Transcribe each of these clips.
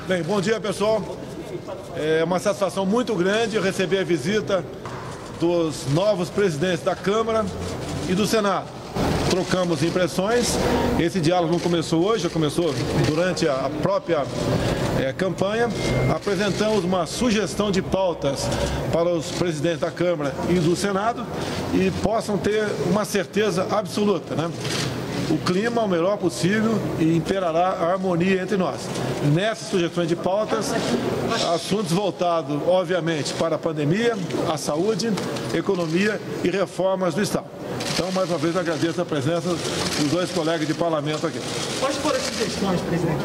Bem, bom dia, pessoal. É uma satisfação muito grande receber a visita dos novos presidentes da Câmara e do Senado. Trocamos impressões. Esse diálogo não começou hoje, já começou durante a própria campanha. Apresentamos uma sugestão de pautas para os presidentes da Câmara e do Senado e possam ter uma certeza absoluta, né? O clima o melhor possível e imperará a harmonia entre nós. Nessas sugestões de pautas, assuntos voltados, obviamente, para a pandemia, a saúde, economia e reformas do Estado. Então, mais uma vez, agradeço a presença dos dois colegas de parlamento aqui. Quais foram as sugestões, presidente?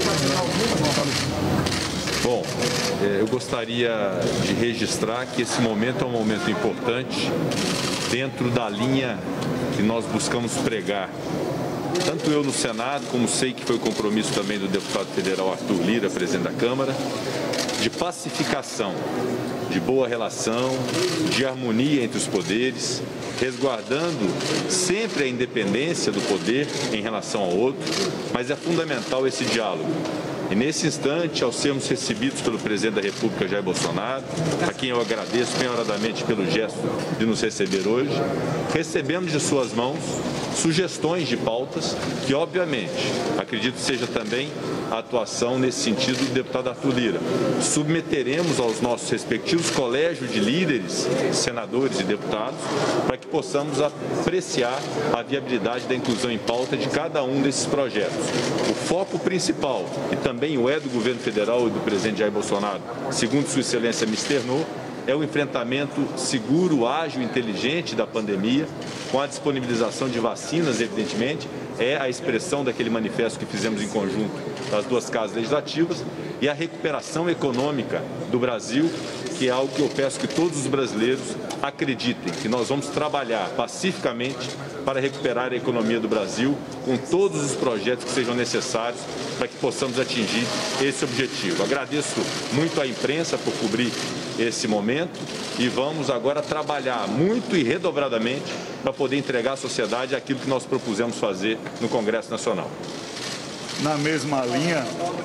Bom, eu gostaria de registrar que esse momento é um momento importante dentro da linha que nós buscamos pregar. Tanto eu no Senado, como sei que foi o compromisso também do deputado federal Arthur Lira, presidente da Câmara, de pacificação, de boa relação, de harmonia entre os poderes, resguardando sempre a independência do poder em relação ao outro, mas é fundamental esse diálogo. E nesse instante, ao sermos recebidos pelo presidente da República, Jair Bolsonaro, a quem eu agradeço bem-horadamente pelo gesto de nos receber hoje, recebemos de suas mãos sugestões de pautas que, obviamente, acredito que seja também a atuação nesse sentido do deputado Arthur Lira. Submeteremos aos nossos respectivos colégios de líderes, senadores e deputados, para que possamos apreciar a viabilidade da inclusão em pauta de cada um desses projetos. O foco principal, e também o do governo federal e do presidente Jair Bolsonaro, segundo Sua Excelência me externou, é o enfrentamento seguro, ágil e inteligente da pandemia, com a disponibilização de vacinas, evidentemente, é a expressão daquele manifesto que fizemos em conjunto das duas casas legislativas, e a recuperação econômica do Brasil, que é algo que eu peço que todos os brasileiros acreditem, que nós vamos trabalhar pacificamente para recuperar a economia do Brasil, com todos os projetos que sejam necessários para que possamos atingir esse objetivo. Agradeço muito à imprensa por cobrir esse momento e vamos agora trabalhar muito e redobradamente para poder entregar à sociedade aquilo que nós propusemos fazer no Congresso Nacional. Na mesma linha,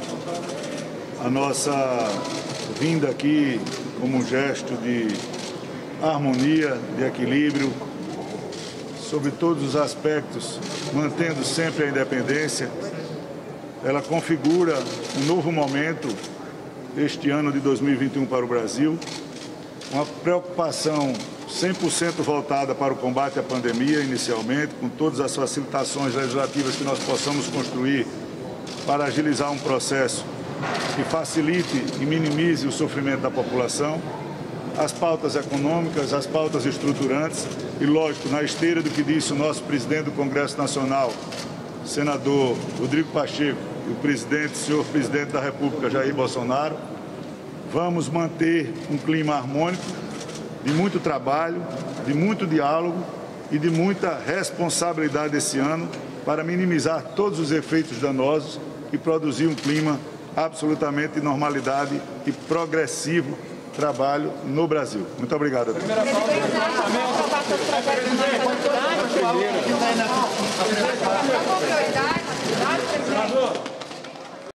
a nossa vinda aqui como um gesto de harmonia, de equilíbrio, sobre todos os aspectos, mantendo sempre a independência, ela configura um novo momento este ano de 2021 para o Brasil, uma preocupação 100% voltada para o combate à pandemia inicialmente, com todas as facilitações legislativas que nós possamos construir para agilizar um processo que facilite e minimize o sofrimento da população, as pautas econômicas, as pautas estruturantes e, lógico, na esteira do que disse o nosso presidente do Congresso Nacional, senador Rodrigo Pacheco, e o senhor presidente da República, Jair Bolsonaro, vamos manter um clima harmônico, de muito trabalho, de muito diálogo e de muita responsabilidade esse ano para minimizar todos os efeitos danosos e produzir um clima absolutamente de normalidade e progressivo trabalho no Brasil. Muito obrigado a todos.